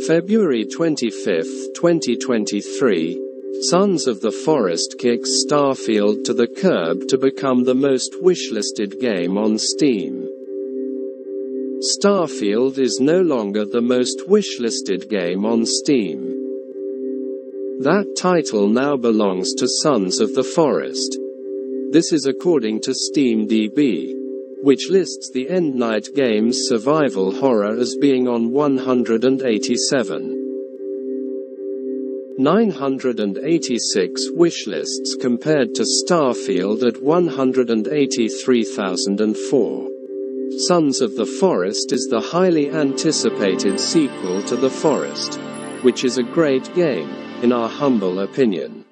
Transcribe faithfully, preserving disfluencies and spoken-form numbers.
February twenty-fifth, twenty twenty-three, Sons of the Forest kicks Starfield to the curb to become the most wishlisted game on Steam. Starfield is no longer the most wishlisted game on Steam. That title now belongs to Sons of the Forest. This is according to SteamDB, which lists the Endnight Games survival horror as being on one hundred eighty-seven. nine hundred eighty-six wishlists compared to Starfield at one hundred eighty-three thousand four. Sons of the Forest is the highly anticipated sequel to The Forest, which is a great game, in our humble opinion.